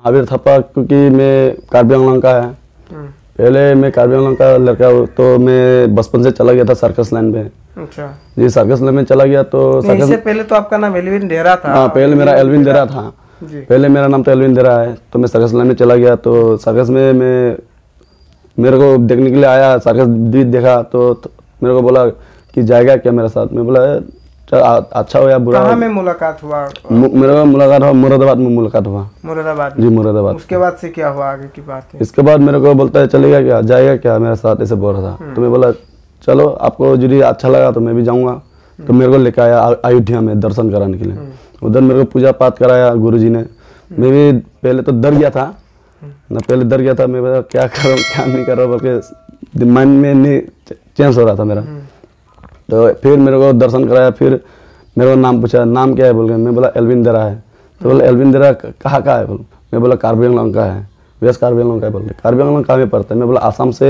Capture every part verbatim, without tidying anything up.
महावीर थापा क्योंकि मैं कार्बी आंगलों का है। पहले मैं कार्बी आंगलों का लड़का हूँ, तो मैं बचपन से चला गया था सर्कस लाइन में। अच्छा जी, सर्कस लाइन में चला गया तो सर्कस... इससे पहले तो आपका नाम एल्विन डेरा था। हाँ, पहले मेरा एल्विन डेरा था जी। पहले मेरा नाम तो एल्विन डेरा है। तो मैं सर्कस लाइन में चला गया, तो सर्कस में मैं मेरे को देखने के लिए आया, सर्कस भी देखा तो, तो मेरे को बोला कि जाएगा क्या मेरे साथ। मैं बोला अच्छा हो या बुरा। कहाँ में मुलाकात हुआ? मेरे को मुलाकात हुआ मुरादाबाद में मुलाकात हुआ। मुरादाबाद जी, मुरादाबाद। उसके बाद से क्या हुआ आगे की बात है? इसके बाद मेरे को बोलता है चलेगा क्या, जाएगा क्या मेरे साथ, ऐसे बोल रहा था। तो मैं बोला चलो, आपको यदि अच्छा लगा तो मैं भी जाऊंगा। तो मेरे को लेकर आया अयोध्या में दर्शन कराने के लिए। उधर मेरे को पूजा पाठ कराया गुरुजी ने। मैं भी पहले तो डर गया था ना, पहले डर गया था। मैं बोला क्या करूँ क्या नहीं कर रहा, बल्कि माइंड में नहीं चेंज हो रहा था मेरा। तो फिर मेरे को दर्शन कराया, फिर मेरे को नाम पूछा, नाम क्या है बोल के। मैं बोला एल्विन डेरा है। तो बोला एल्विन डेरा कहाँ का है बोल। मैं बोला कार्बी आंगलों का है। वेस्ट कार्बी आंगलों का है बोल। कार्बी आंगलों कहाँ में पड़ता है? मैं बोला आसाम से,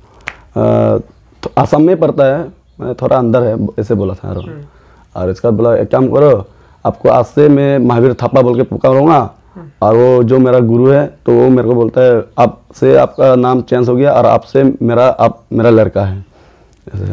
आसाम में पड़ता है, मैं थोड़ा अंदर है, ऐसे बोला था। और इसका बोला एक काम करो, आपको आज से मैं महावीर थापा बोल के पुकारूंगा, और वो जो मेरा गुरु है तो वो मेरे को बोलता है आप से आपका नाम चेंज हो गया और आपसे मेरा आप मेरा लड़का है, ऐसे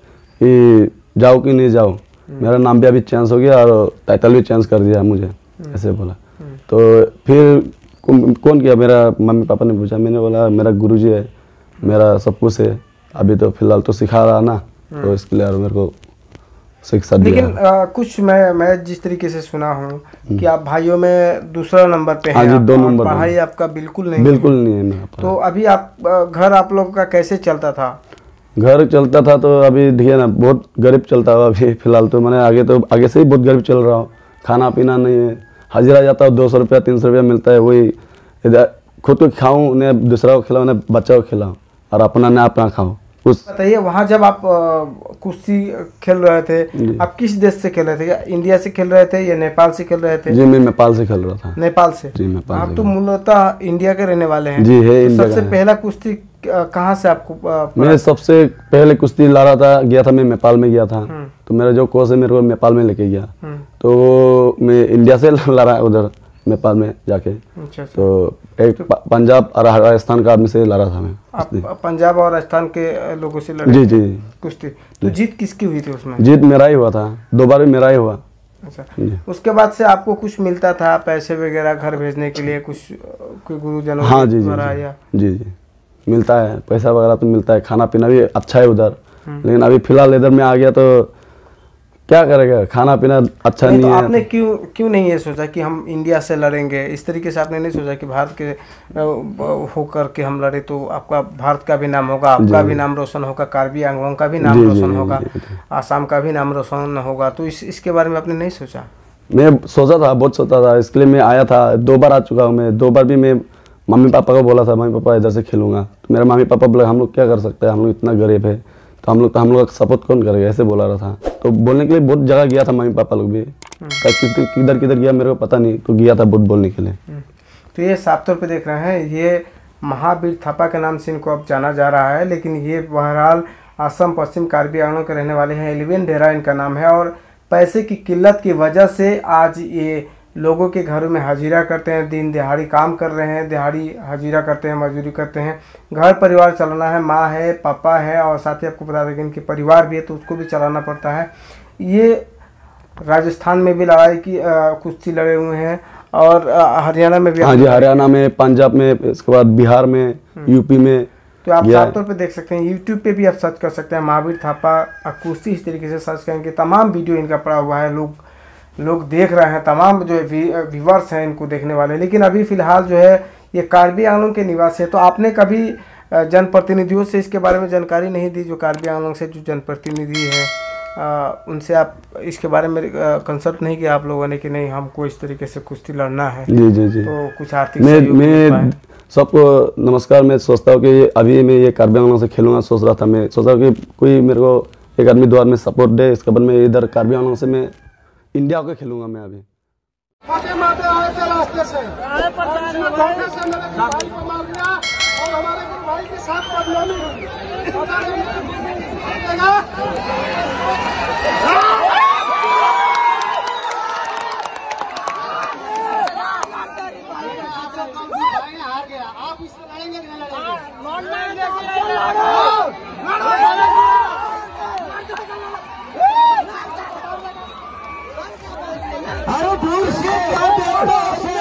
कि जाओ कि नहीं जाओ। मेरा नाम भी अभी चेंज हो गया और टाइटल भी चेंज कर दिया मुझे, ऐसे बोला। तो फिर कौन किया? मेरा मम्मी पापा ने पूछा। मैंने बोला मेरा गुरुजी है, मेरा सब कुछ है। अभी तो फिलहाल तो सिखा रहा ना, तो इसके लिए मेरे को शिक्षा दिया। लेकिन आ, कुछ मैं मैं जिस तरीके से सुना हूँ कि आप भाइयों में दूसरा नंबर पे हैं। हाँ जी, दो नंबर। पढ़ाई आपका बिल्कुल नहीं बिल्कुल नहीं है मेरा। तो अभी आप घर आप लोगों का कैसे चलता था? घर चलता था तो अभी देखिए ना, बहुत गरीब चलता हुआ अभी फिलहाल तो। मैंने आगे तो आगे से ही बहुत गरीब चल रहा हूँ। खाना पीना नहीं है, हाजिरा जाता हूँ, दो सौ रुपया तीन सौ रुपया मिलता है, वही खुद को खाऊं, उन्हें दूसरा को खिलाऊं, उन्हें बच्चा को खिलाऊं, और अपना न अपना खाऊं। कुछ बताइए, वहाँ जब आप कुश्ती खेल रहे थे, आप किस देश से खेल रहे थे? क्या इंडिया से खेल रहे थे या नेपाल से खेल रहे थे? जी, मैं नेपाल से खेल रहा था। नेपाल से? जी, नेपाल। आप तो मूलतः इंडिया के रहने वाले हैं। जी है, इंडिया सबसे पहला कुश्ती कहाँ से आपको? मैं सबसे पहले कुश्ती ला रहा था, गया था मैं नेपाल में गया था। तो मेरा जो कोच है मेरे को नेपाल में लेके गया, तो मैं इंडिया से ला रहा है उधर नेपाल में जाके। अच्छा, तो एक पंजाब और राजस्थान का आदमी से ला रहा था मैं। आप पंजाब और राजस्थान के लोगों से लड़े? जी जी कुश्ती। तो जीत किसकी हुई थी उसमें? जीत मेरा ही हुआ था, दो बार मेरा ही हुआ। अच्छा, उसके बाद से आपको कुछ मिलता था पैसे वगैरह घर भेजने के लिए, कुछ कोई गुरुजनों? हाँ जी जी जी जी मिलता है, पैसा वगैरह तो मिलता है, खाना पीना भी अच्छा है उधर। लेकिन अभी फिलहाल इधर में आ गया तो क्या करेगा, खाना पीना अच्छा नहीं, नहीं तो है। आपने क्यों क्यों नहीं ये सोचा कि हम इंडिया से लड़ेंगे? इस तरीके से आपने नहीं सोचा कि भारत के होकर के हम लड़े तो आपका भारत का भी नाम होगा, आपका भी नाम रोशन होगा, कार्बी आंगलों का भी नाम रोशन होगा, आसाम का भी नाम रोशन होगा। तो इस इसके बारे में आपने नहीं सोचा? मैं सोचा था, बहुत सोचा था। इसके लिए मैं आया था, दो बार आ चुका हूँ मैं। दो बार भी मैं मम्मी पापा को बोला था, मम्मी पापा इधर से खेलूंगा। तो मेरा मम्मी पापा बोले हम लोग क्या कर सकते हैं, हम लोग इतना गरीब है, तो हम लोग तो हम लोग सपोर्ट कौन करेगा, ऐसे बोला रहा था। तो बोलने के लिए बहुत जगह गया था मम्मी पापा लोग भी, किधर किधर गया मेरे को पता नहीं, तो गया था बहुत बोलने के लिए। तो ये साफ तौर पे देख रहे हैं, ये महावीर थापा के नाम से इनको अब जाना जा रहा है, लेकिन ये बहरहाल असम पश्चिम कार्बी आंगलों के रहने वाले हैं। एल्विन डेरा इनका नाम है, और पैसे की किल्लत की वजह से आज ये लोगों के घरों में हाजिरा करते हैं, दिन दिहाड़ी काम कर रहे हैं, दिहाड़ी हाजिरा करते हैं, मजदूरी करते हैं। घर परिवार चलाना है, माँ है, पापा है, और साथ ही आपको बता दें कि इनके परिवार भी है, तो उसको भी चलाना पड़ता है। ये राजस्थान में भी लड़ाई की कुश्ती लड़े हुए हैं, और हरियाणा में भी। हाँ जी, हरियाणा में, पंजाब में, इसके बाद बिहार में, यूपी में। तो आप साफ तौर पे देख सकते हैं, यूट्यूब पे भी आप सर्च कर सकते हैं महावीर थापा कुश्ती, इस तरीके से सर्च करेंगे, तमाम वीडियो इनका पड़ा हुआ है, लोग लोग देख रहे हैं, तमाम जो है व्यूवर्स हैं इनको देखने वाले। लेकिन अभी फिलहाल जो है ये कार्बी आंगलों के निवासी है। तो आपने कभी जनप्रतिनिधियों से इसके बारे में जानकारी नहीं दी? जो कार्बी आंगलों से जो जनप्रतिनिधि है आ, उनसे आप इसके बारे में कंसल्ट नहीं किया आप लोगों ने कि नहीं हमको इस तरीके से कुश्ती लड़ना है? जी जी जी तो कुछ आर्थिक मैं मैं सबको नमस्कार। मैं सोचता हूँ कि अभी मैं ये कार्बी आंगलों से खेलूंगा, सोच रहा था। मैं सोचा कि कोई मेरे को एक आदमी दो आदमी सपोर्ट दे, इसके बाद मैं इधर कार्बी आंगलों से मैं इंडिया को खेलूंगा मैं अभी। माते माते आए थे रास्ते से, धोखे से मेरे भाई को मार दिया, और हमारे गुरु भाई के साथ बदनामी हुई। आप इससे लड़ेंगे नहीं लड़ेंगे? अरे दूर से क्या बोलो से?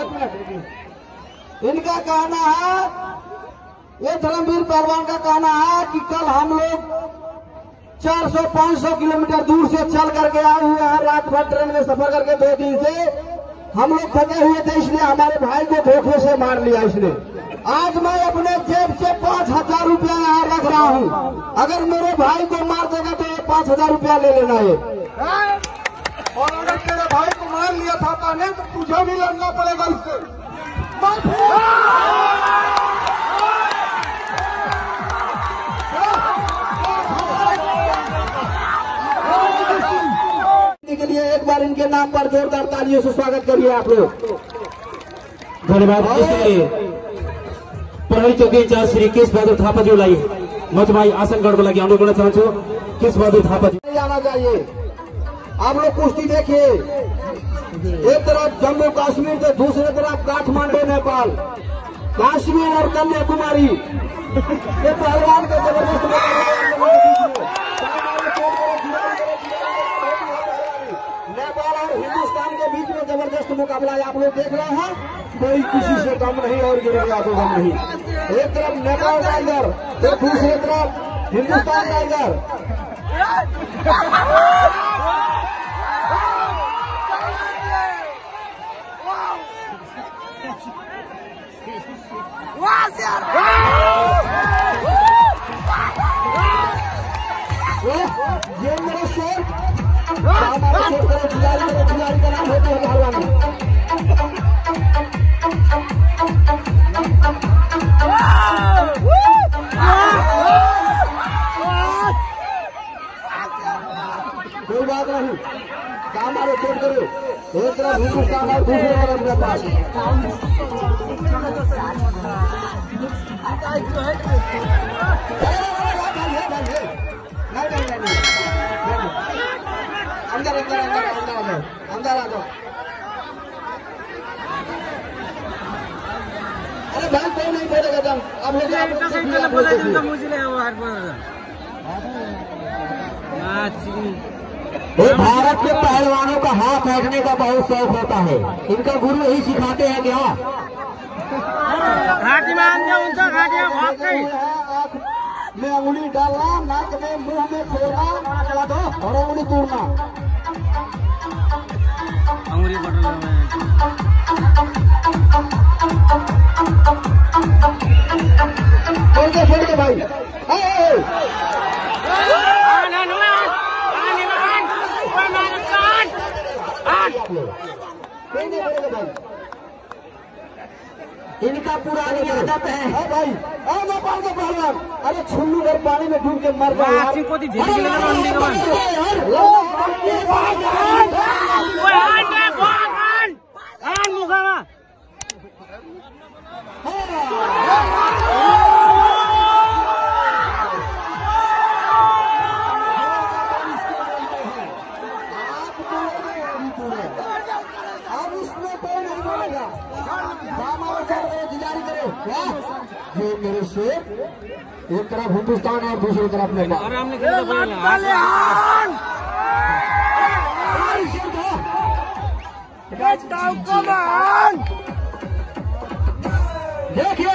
इनका कहना है, ये धर्मवीर पहलवान का कहना है कि कल हम लोग चार सौ पाँच सौ किलोमीटर दूर से चल करके आए हुए हैं, रात भर ट्रेन में सफर करके दो दिन से हम लोग थके हुए थे, इसलिए हमारे भाई को धोखे से मार लिया इसने। आज मैं अपने जेब से पाँच हजार रुपया यहाँ रख रहा हूँ, अगर मेरे भाई को मार देगा तो ये पाँच हजार रुपया ले लेना है। और अगर तेरे भाई को मार लिया था ने तो तुझे भी लड़ना पड़ेगा उससे। के लिए एक बार इनके नाम पर जोरदार तालियों से स्वागत करिए आप लोग। धन्यवाद। इसलिए प्रहरी चौकी इंचार्ज श्री केश बहादुर थापाज्यू लाई मचमाई आसन गढ़को लागि अनुरोध गर्न चाहन्छु। केश बहादुर थापाज्यू आना चाहिए। आप लोग कुश्ती देखिए, एक तरफ जम्मू कश्मीर तो दूसरे तरफ काठमांडू नेपाल, कश्मीर और कन्याकुमारी, ये पहलवान का जबरदस्त नेपाल और हिंदुस्तान के बीच में जबरदस्त मुकाबला है। आप लोग देख रहे हैं, कोई किसी से कम नहीं और गिरेगा तो कम नहीं। एक तरफ नेपाल टाइगर तो दूसरी तरफ हिंदुस्तान टाइगर। ये मेरे शेर हमारे शेर करो, खिलाड़ी करो, खिलाड़ी का नाम होता है पहलवान। कोई बात नहीं, काम आ रहे चोट करो। एक तरफ हिंदुस्तान और दूसरी तरफ नेपाल। अंदर अंदर अंदर अंदर आ जाओ, अंदर आ जाओ। अरे भाई कोई नहीं बैठेगा, जब आप लोग भारत के पहलवानों का हाथ फेंकने का बहुत शौक होता है, इनका गुरु यही सिखाते हैं क्या? घाटी में उनका घाटियां भाग गई। आँख में उंगली डालना, नाक में मुंह में फोड़ना, चला दो और उंगली तोड़ना। अंगुली पकड़ फोड़ के फोड़ के भाई। इनका पुरानी आदत है भाई, नेपाल के पहलवान, अरे छुल्लू भर पानी में डूब के मर गए। अब इसमें कोई नहीं बोलेगा, जारी करो। ये मेरे शेर, एक तरफ हिंदुस्तान और दूसरी तरफ नेपाल। देखिए